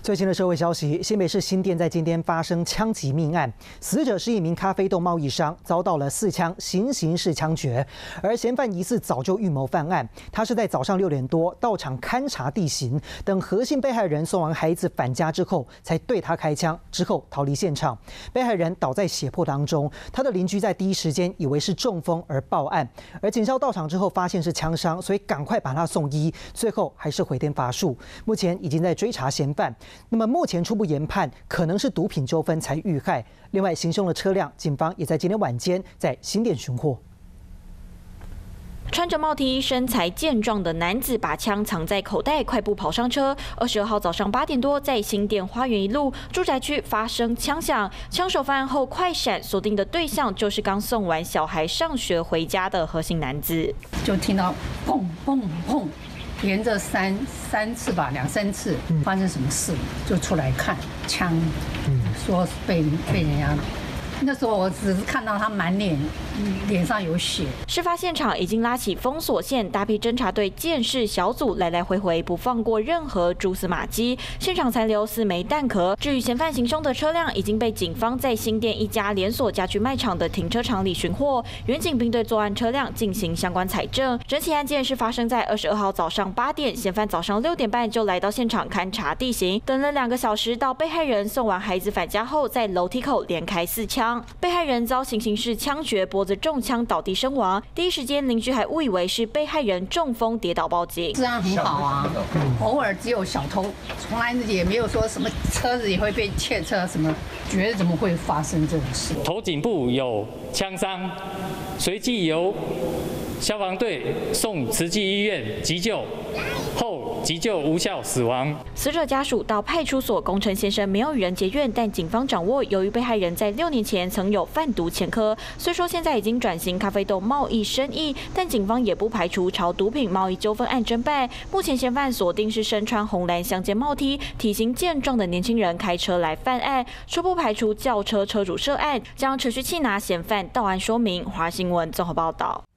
最新的社会消息，新北市新店在今天发生枪击命案，死者是一名咖啡豆贸易商，遭到了4枪行刑式枪决，而嫌犯疑似早就预谋犯案，他是在早上6点多到场勘察地形，等何姓被害人送完孩子返家之后，才对他开枪，之后逃离现场。被害人倒在血泊当中，他的邻居在第一时间以为是中风而报案，而警消到场之后发现是枪伤，所以赶快把他送医，最后还是回天乏术。目前已经在追查嫌犯。那么目前初步研判可能是毒品纠纷才遇害。另外，行凶的车辆，警方也在今天晚间在新店寻获。 穿着帽 T、身材健壮的男子把枪藏在口袋，快步跑上车。22号早上8点多，在新店花园1路住宅区发生枪响，枪手犯案后快闪，锁定的对象就是刚送完小孩上学回家的何姓男子。 就听到砰砰砰，连着三次吧，2、3次，发生什么事就出来看枪，说被人家。那时候我只是看到他满脸上有血。 事发现场已经拉起封锁线，大批侦查队监视小组来来回回，不放过任何蛛丝马迹。现场残留4枚弹壳。至于嫌犯行凶的车辆，已经被警方在新店一家连锁家具卖场的停车场里寻获。远警并对作案车辆进行相关采证。整起案件是发生在22号早上8点，嫌犯早上6点半就来到现场勘察地形，等了2个小时，到被害人送完孩子返家后，在楼梯口连开4枪。被害人遭行刑式枪决，脖子中枪倒地身亡。第一时间，邻居还误以为是被害人中风跌倒报警。 治安很好啊，偶尔只有小偷，从来也没有说什么车子也会被窃车什么，觉得怎么会发生这种事？ 头颈部有枪伤，随即由消防队送慈济医院急救，后急救无效死亡。 死者家属到派出所供称，先生没有与人结怨，但警方掌握，由于被害人在6年前曾有贩毒前科，虽说现在已经转型咖啡豆贸易生意，但警方也不排除朝毒品贸易纠纷案侦办。目前嫌犯锁定是身穿红蓝相间帽 T、体型健壮的年轻人开车来犯案，初步排除轿车车主涉案，将持续缉拿嫌犯到案说明。华新闻综合报道。